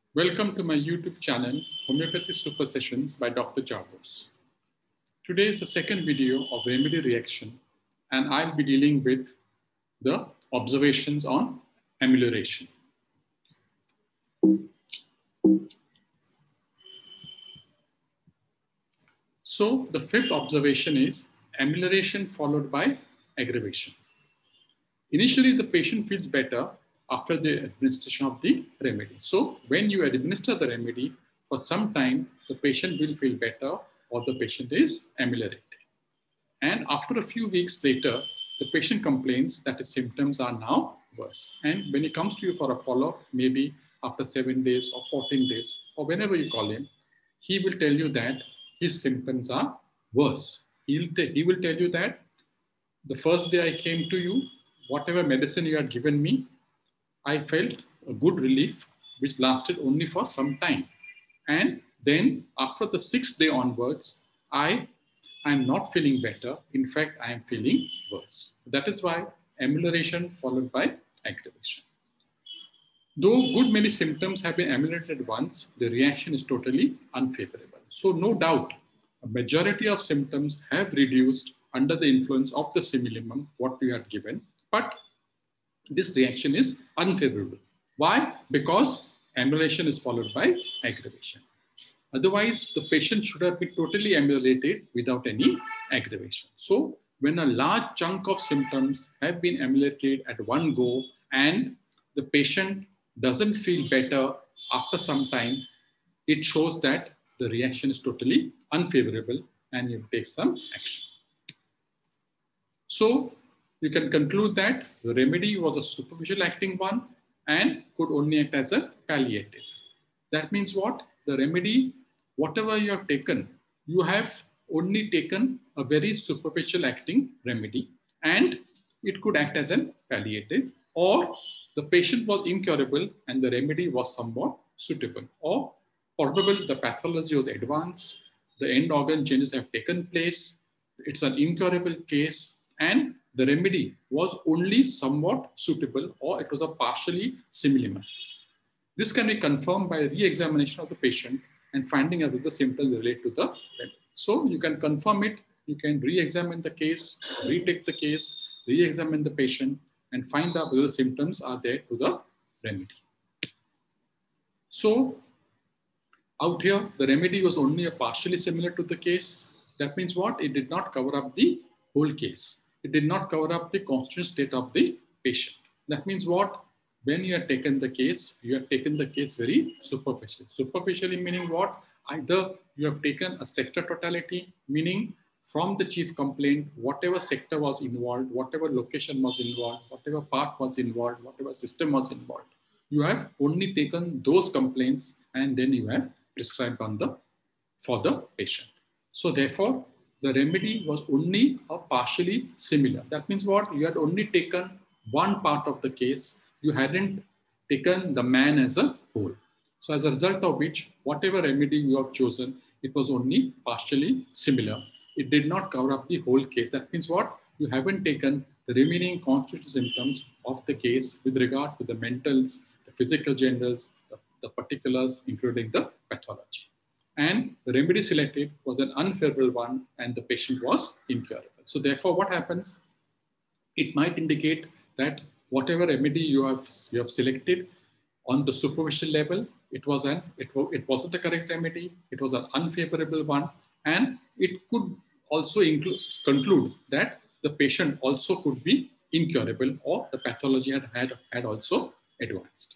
Welcome to my YouTube channel, Homeopathy Super Sessions by Dr. Chavos. Today is the second video of remedy reaction, and I'll be dealing with the observations on amelioration. So the fifth observation is amelioration followed by aggravation. Initially, the patient feels better after the administration of the remedy. So when you administer the remedy, for some time, the patient will feel better or the patient is ameliorated. And after a few weeks later, the patient complains that his symptoms are now worse. And when he comes to you for a follow-up, maybe after 7 days or 14 days, or whenever you call him, he will tell you that his symptoms are worse. He will tell you that the first day I came to you, whatever medicine you had given me, I felt a good relief, which lasted only for some time. And then after the 6th day onwards, I am not feeling better. In fact, I am feeling worse. That is why amelioration followed by aggravation. Though good many symptoms have been ameliorated once, the reaction is totally unfavorable. So no doubt, a majority of symptoms have reduced under the influence of the similimum, what we had given, but this reaction is unfavorable. Why? Because amelioration is followed by aggravation. Otherwise, the patient should have been totally ameliorated without any aggravation. So when a large chunk of symptoms have been ameliorated at one go and the patient doesn't feel better after some time, it shows that the reaction is totally unfavorable and you take some action. So you can conclude that the remedy was a superficial acting one and could only act as a palliative. That means what? The remedy, whatever you have taken, you have only taken a very superficial acting remedy and it could act as a palliative, or the patient was incurable and the remedy was somewhat suitable, or probably the pathology was advanced, the end organ changes have taken place, it's an incurable case, and the remedy was only somewhat suitable or it was a partially similar. This can be confirmed by re-examination of the patient and finding out whether the symptoms relate to the remedy. So you can confirm it, you can re-examine the case, retake the case, re-examine the patient and find out whether the symptoms are there to the remedy. So out here, the remedy was only a partially similar to the case. That means what? It did not cover up the whole case. It did not cover up the constitutional state of the patient. That means what? When you have taken the case, you have taken the case very superficially. Superficially meaning what? Either you have taken a sector totality, meaning from the chief complaint, whatever sector was involved, whatever location was involved, whatever part was involved, whatever system was involved, you have only taken those complaints and then you have prescribed for the patient. So therefore, the remedy was only a partially similar. That means what? You had only taken one part of the case. You hadn't taken the man as a whole. So as a result of which, whatever remedy you have chosen, it was only partially similar. It did not cover up the whole case. That means what? You haven't taken the remaining constitutive symptoms of the case with regard to the mentals, the physical generals, the particulars, including the pathology. And the remedy selected was an unfavorable one and the patient was incurable. So therefore, what happens? It might indicate that whatever remedy you have selected on the superficial level, it wasn't the correct remedy, it was an unfavorable one, and it could also conclude that the patient also could be incurable or the pathology had also advanced.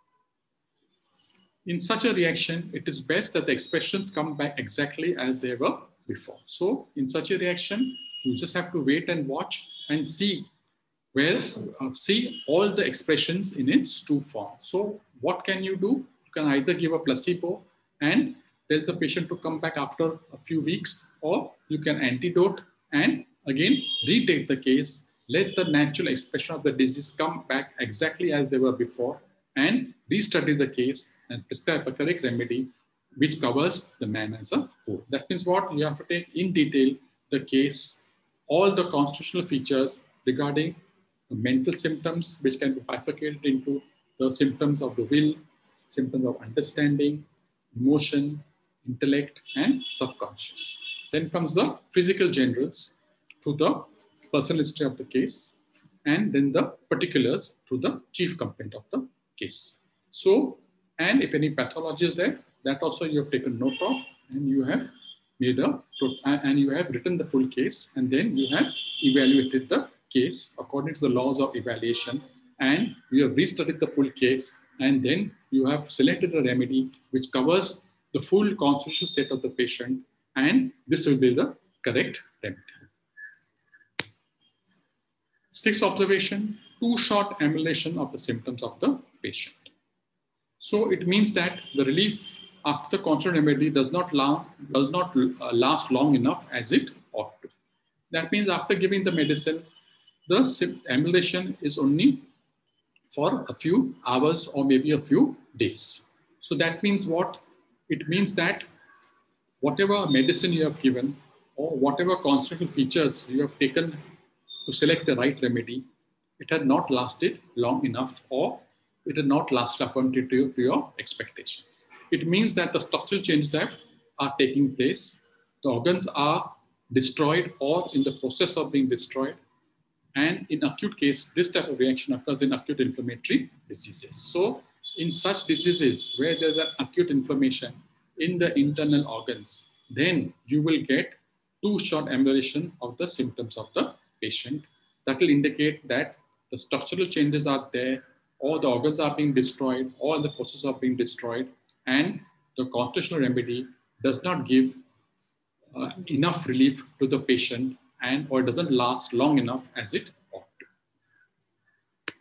In such a reaction, it is best that the expressions come back exactly as they were before. So in such a reaction, you just have to wait and watch and see see all the expressions in its true form. So what can you do? You can either give a placebo and tell the patient to come back after a few weeks, or you can antidote and again retake the case, let the natural expression of the disease come back exactly as they were before, and restudy the case and prescribe a correct remedy which covers the man as a whole. That means what? You have to take in detail the case, all the constitutional features regarding the mental symptoms, which can be bifurcated into the symptoms of the will, symptoms of understanding, emotion, intellect, and subconscious. Then comes the physical generals through the personal history of the case, and then the particulars through the chief complaint of the case. So, and if any pathology is there, that also you have taken note of, and you have made and you have written the full case, and then you have evaluated the case according to the laws of evaluation, and you have restudied the full case, and then you have selected a remedy which covers the full constitutional state of the patient, and this will be the correct remedy. Sixth observation, too short ambulation of the symptoms of the patient. So it means that the relief after the constant remedy does not last long enough as it ought to. That means after giving the medicine, the ambulation is only for a few hours or maybe a few days. So that means what? It means that whatever medicine you have given or whatever constitutional features you have taken to select the right remedy, it had not lasted long enough, or it had not lasted according to your expectations. It means that the structural changes are taking place, the organs are destroyed or in the process of being destroyed, and in acute case, this type of reaction occurs in acute inflammatory diseases. So in such diseases where there's an acute inflammation in the internal organs, then you will get too short ambulation of the symptoms of the patient. That will indicate that the structural changes are there, or the organs are being destroyed, or in the process of being destroyed, and the constitutional remedy does not give enough relief to the patient, and or doesn't last long enough as it ought to.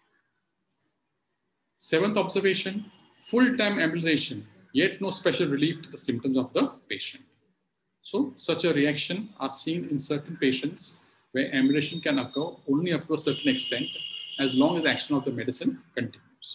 Seventh observation, full-time ambulation, yet no special relief to the symptoms of the patient. So such a reaction are seen in certain patients where ambulation can occur only up to a certain extent as long as action of the medicine continues.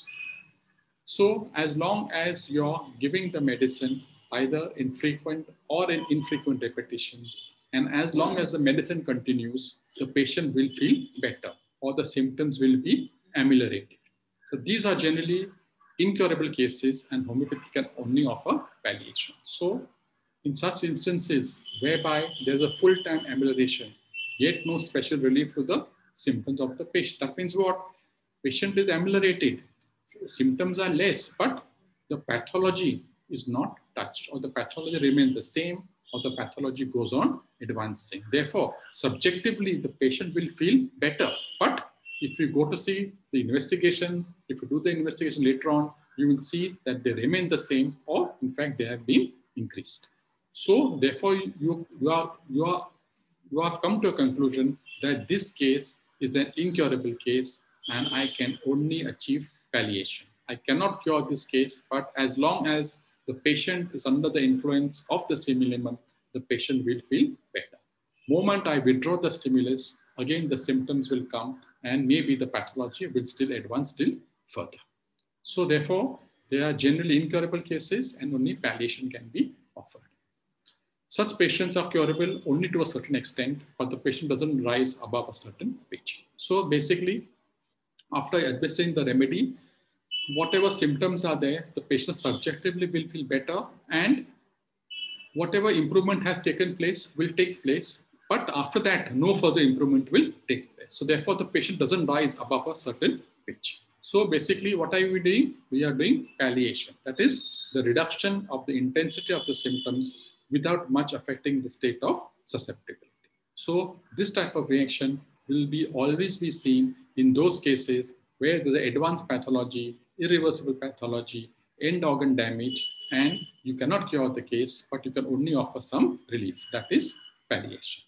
So as long as you're giving the medicine either in frequent or in infrequent repetition, and as long as the medicine continues, the patient will feel better or the symptoms will be ameliorated. So these are generally incurable cases, and homeopathy can only offer palliation. So in such instances whereby there's a full-time amelioration, yet no special relief to the symptoms of the patient. That means what? Patient is ameliorated, symptoms are less, but the pathology is not touched, or the pathology remains the same, or the pathology goes on advancing. Therefore, subjectively, the patient will feel better. But if you go to see the investigations, if you do the investigation later on, you will see that they remain the same, or in fact, they have been increased. So therefore, you have come to a conclusion that this case is an incurable case, and I can only achieve palliation. I cannot cure this case, but as long as the patient is under the influence of the stimulant, the patient will feel better. Moment I withdraw the stimulus, again the symptoms will come, and maybe the pathology will still advance still further. So therefore, they are generally incurable cases, and only palliation can be offered. Such patients are curable only to a certain extent, but the patient doesn't rise above a certain pitch. So basically, after administering the remedy, whatever symptoms are there, the patient subjectively will feel better, and whatever improvement has taken place will take place. But after that, no further improvement will take place. So therefore, the patient doesn't rise above a certain pitch. So basically, what are we doing? We are doing palliation. That is the reduction of the intensity of the symptoms without much affecting the state of susceptibility. So this type of reaction will always be seen in those cases where there's an advanced pathology, irreversible pathology, end organ damage, and you cannot cure the case, but you can only offer some relief. That is palliation.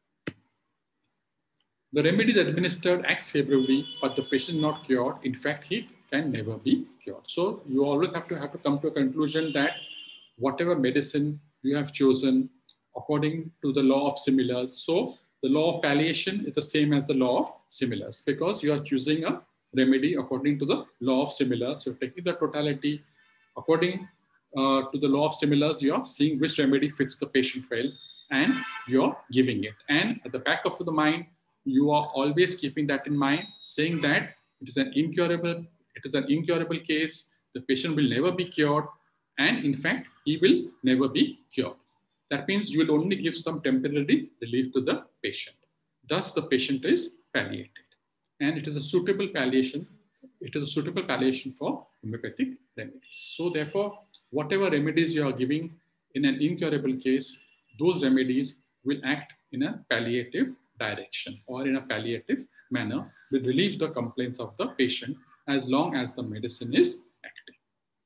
The remedy is administered acts favorably, but the patient is not cured. In fact, he can never be cured. So you always have to come to a conclusion that whatever medicine you have chosen according to the law of similars. So the law of palliation is the same as the law of similars, because you are choosing a remedy according to the law of similars. So taking the totality according to the law of similars, you are seeing which remedy fits the patient well, and you're giving it. And at the back of the mind, you are always keeping that in mind, saying that it is an incurable case. the patient will never be cured, and in fact, he will never be cured. That means you will only give some temporary relief to the patient. Thus, the patient is palliated. And it is a suitable palliation. It is a suitable palliation for homeopathic remedies. So therefore, whatever remedies you are giving in an incurable case, those remedies will act in a palliative direction or in a palliative manner, will relieve the complaints of the patient as long as the medicine is active.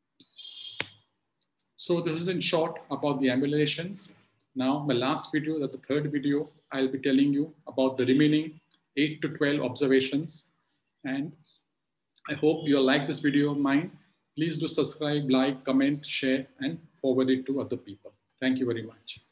So this is in short about the ameliorations. Now my last video, that's the third video, I'll be telling you about the remaining 8 to 12 observations. And I hope you'll like this video of mine. Please do subscribe, like, comment, share, and forward it to other people. Thank you very much.